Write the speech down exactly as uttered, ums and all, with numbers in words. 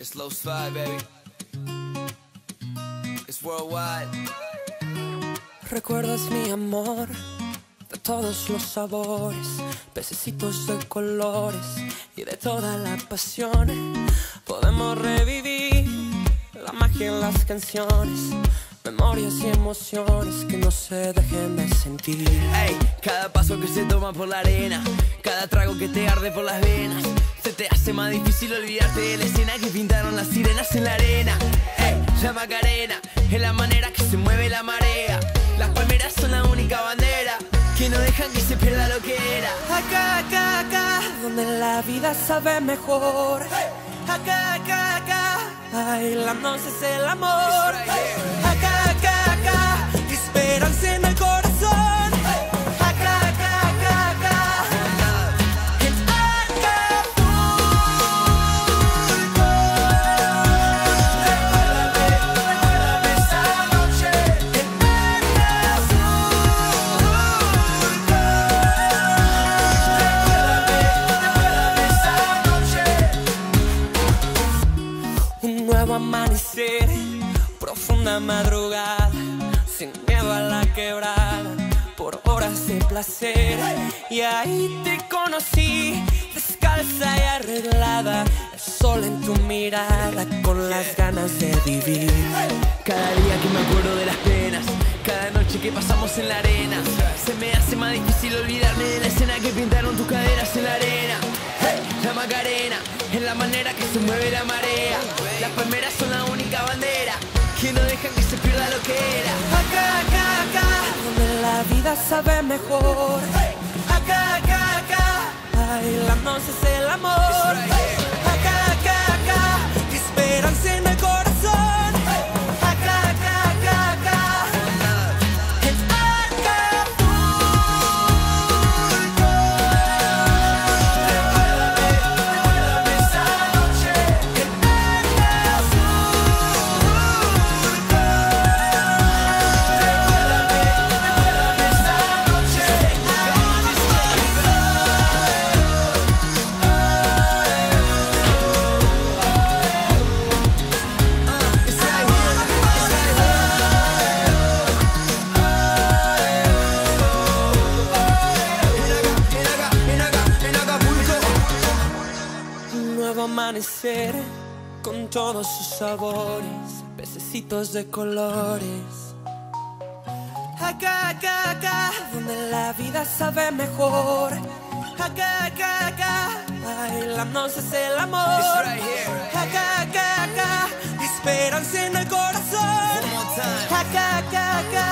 It's low slide, baby. It's worldwide. Recuerdas mi amor de todos los sabores, pececitos de colores y de toda la pasión. Podemos revivir la magia en las canciones, memorias y emociones que no se dejen de sentir. Ey, cada paso que se toma por la arena, cada trago que te arde por las venas, se te hace más difícil olvidarte de la escena que pintaron las sirenas en la arena. Ey, la Macarena es la manera que se mueve la marea. Las palmeras son la única bandera que no dejan que se pierda lo que era. Acá, acá, acá, donde la vida sabe mejor. Acá, acá, acá, bailándose es el amor. Acá, acá, acá, esperanza en el corazón. Acá, acá, acá, acá, en Acapulco. Recuérdame, recuérdame esa noche en Acapulco. Recuérdame, recuérdame esa noche. Un nuevo amanecer, profunda madrugada, sin miedo a la quebrada, por horas de placer. Y ahí te conocí, descalza y arreglada, el sol en tu mirada, con las ganas de vivir. Cada día que me acuerdo de las penas, cada noche que pasamos en la arena, se me hace más difícil olvidarme de la escena que pintaron tus caderas en la arena. Hey, la Macarena es la manera que se mueve la marea. Las palmeras son la única bandera que no dejan que se pierda lo que era. Acá, acá, acá, donde la vida sabe mejor. Acá, acá, acá, bailándonos es el amor. Acá, acá, acá, esperanza en el corazón. Acá, acá, acá, acá, en Acapulco. Recuérdame, recuérdame esa noche en Acapulco. Recuérdame, recuérdame esa noche en Un nuevo amanecer con todos sus sabores, pececitos de colores. Acá, acá, acá, donde la vida sabe mejor. Acá, acá, acá, bailándonos es el amor. Acá, acá, acá, esperanza en el corazón. Acá, acá, acá.